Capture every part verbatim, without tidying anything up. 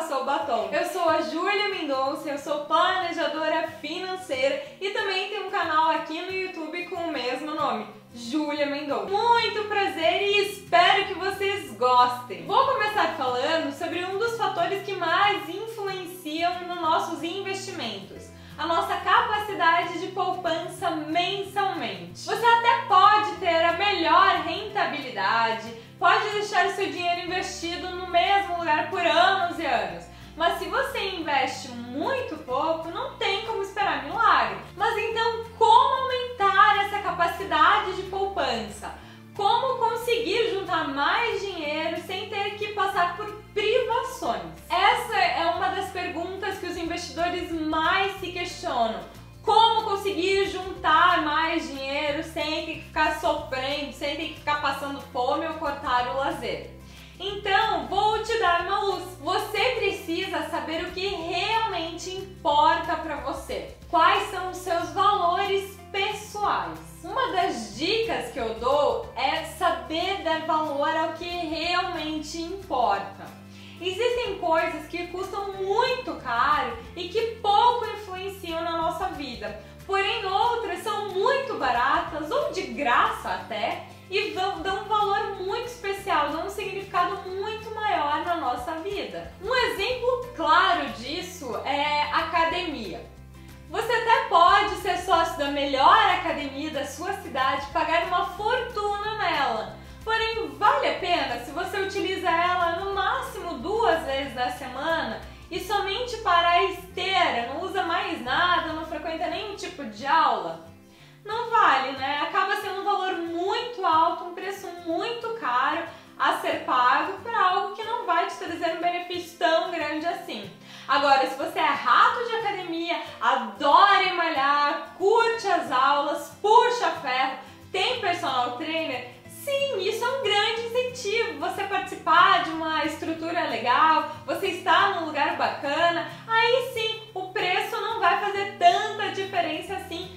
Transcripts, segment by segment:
passou o batom. Eu sou a Júlia Mendonça, eu sou planejadora financeira e também tenho um canal aqui no YouTube com o mesmo nome, Júlia Mendonça. Muito prazer e espero que vocês gostem. Vou começar falando sobre um dos fatores que mais influenciam nos nossos investimentos, a nossa capacidade de poupança mensalmente. Você até pode ter a melhor rentabilidade, pode deixar o seu dinheiro investido no mesmo lugar por anos e anos, mas se você investe muito pouco, não tem como esperar milagre. Mas então, como aumentar essa capacidade de poupança? Como conseguir juntar mais dinheiro sem ter que passar por privações? Essa é uma das perguntas que os investidores mais se questionam. Como conseguir juntar mais dinheiro sem ter que ficar sofrendo, sem ter que ficar passando fome ou cortar o lazer? Então, vou te dar uma luz. Você precisa saber o que realmente importa para você. Quais são os seus valores pessoais? Uma das dicas que eu dou é saber dar valor ao que realmente importa. Existem coisas que custam muito caro e que pouco influenciam na nossa vida, porém outras são muito baratas ou de graça até e dão, dão um valor muito especial, dão um significado muito maior na nossa vida. Um exemplo claro disso é a academia. Você até pode ser sócio da melhor academia da sua cidade, pagar uma fortuna nela. Porém, vale a pena se você utiliza ela no máximo duas vezes na semana e somente para a esteira, não usa mais nada, não frequenta nenhum tipo de aula? Não vale, né? Acaba sendo um valor muito alto, um preço muito caro a ser pago para algo que não vai te trazer um benefício tão grande assim. Agora, se você é rato de academia, adora malhar, curte as aulas, puxa ferro, tem personal trainer, sim, isso é um grande incentivo. Você participar de uma estrutura legal, você está num lugar bacana, aí sim, o preço não vai fazer tanta diferença assim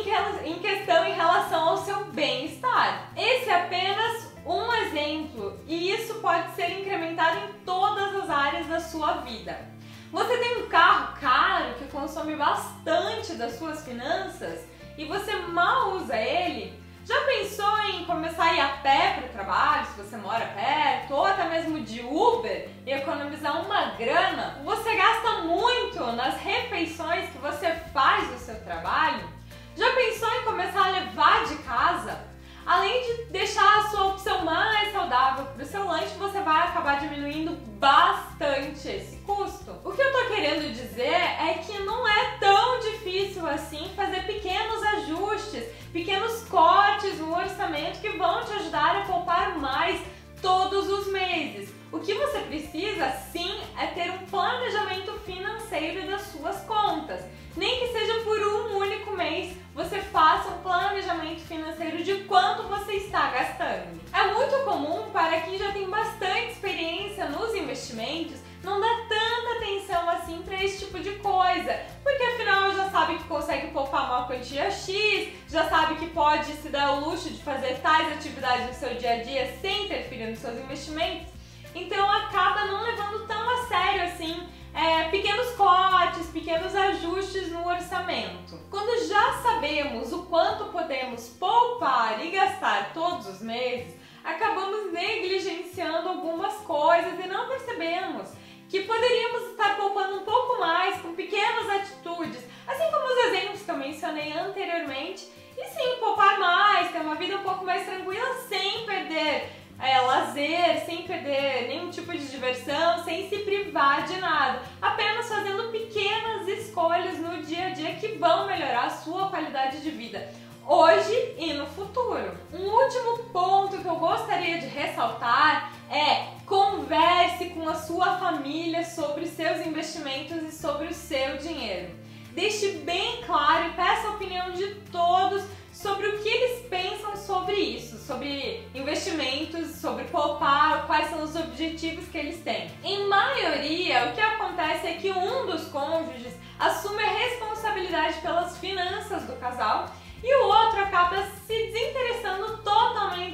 em questão em relação ao seu bem-estar. Esse é apenas um exemplo e isso pode ser incrementado em todas as áreas da sua vida. Você tem um carro caro que consome bastante das suas finanças e você mal usa ele? Já pensou em começar a ir a pé para o trabalho, se você mora perto, ou até mesmo de Uber e economizar uma grana? Você gasta muito nas refeições que você faz no seu trabalho? Já pensou em começar a levar de casa? Além de deixar a sua opção mais saudável para o seu lanche, você vai acabar diminuindo bastante esse custo. O que eu tô querendo dizer é que não é tão difícil assim fazer pequenos ajustes, pequenos cortes no orçamento que vão te ajudar a poupar mais todos os meses. O que você precisa, sim, é ter um planejamento financeiro das suas contas. Nem que seja por um único mês, você faça um planejamento financeiro de quanto você está gastando. É muito comum para quem já tem bastante experiência nos investimentos não dar tanta atenção assim para esse tipo de coisa, porque afinal já sabe que consegue poupar uma quantia X, já sabe que pode se dar o luxo de fazer tais atividades no seu dia a dia sem interferir nos seus investimentos, então acaba não levando tão a sério assim é, pequenos cortes, pequenos ajustes no orçamento. Quando já sabemos o quanto podemos poupar e gastar todos os meses, acabamos negligenciando algumas coisas e não percebemos que poderíamos estar poupando um pouco mais com pequenas atitudes, assim como os exemplos que eu mencionei anteriormente, e sim, poupar mais, ter uma vida um pouco mais tranquila sem perder é, lazer, sem perder nenhum tipo de diversão, sem se privar de nada, apenas fazendo pequenas escolhas no dia a dia que vão melhorar a sua qualidade de vida, hoje e no futuro. Um último ponto que eu gostaria de ressaltar é: converse com a sua família sobre seus investimentos e sobre o seu dinheiro. Deixe bem claro e peça a opinião de todos sobre o que eles pensam sobre isso, sobre investimentos, sobre poupar, quais são os objetivos que eles têm. Em maioria, o que acontece é que um dos cônjuges assume a responsabilidade pelas finanças do casal e o outro acaba se desinteressando totalmente sobre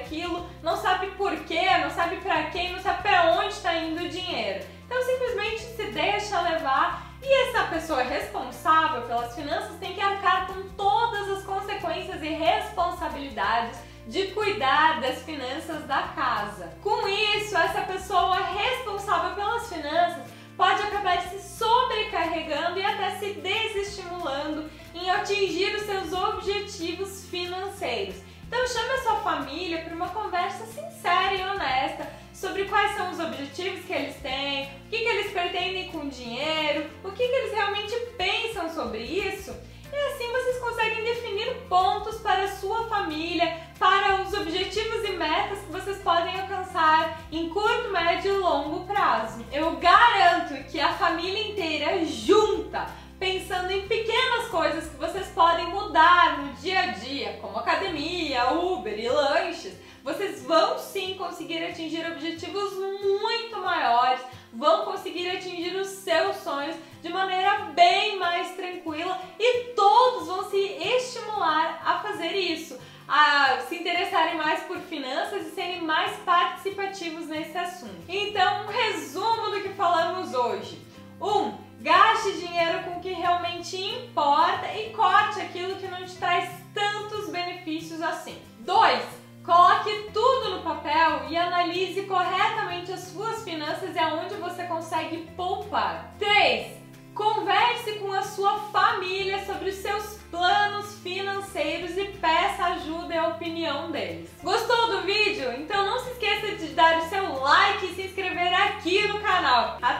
aquilo, não sabe por quê, não sabe pra quem, não sabe pra onde está indo o dinheiro. Então simplesmente se deixa levar e essa pessoa responsável pelas finanças tem que arcar com todas as consequências e responsabilidades de cuidar das finanças da casa. Com isso, essa pessoa responsável pelas finanças pode acabar se sobrecarregando e até se desestimulando em atingir os seus objetivos financeiros. Então chame a sua família para uma conversa sincera e honesta sobre quais são os objetivos que eles têm, o que, que eles pretendem com o dinheiro, o que, que eles realmente pensam sobre isso. E assim vocês conseguem definir pontos para a sua família, para os objetivos e metas que vocês podem alcançar em curto, médio e longo prazo. Eu garanto que a família inteira junta, pensando em pequenas coisas que vocês podem mudar no dia a dia, como academia, Uber e lanches, vocês vão sim conseguir atingir objetivos muito maiores, vão conseguir atingir os seus sonhos de maneira bem mais tranquila e todos vão se estimular a fazer isso, a se interessarem mais por finanças e serem mais participativos nesse assunto. Então, um resumo do que falamos hoje. um. Gaste dinheiro com o que realmente importa e corte aquilo que não te traz tantos benefícios assim. dois. Coloque tudo no papel e analise corretamente as suas finanças e aonde você consegue poupar. três.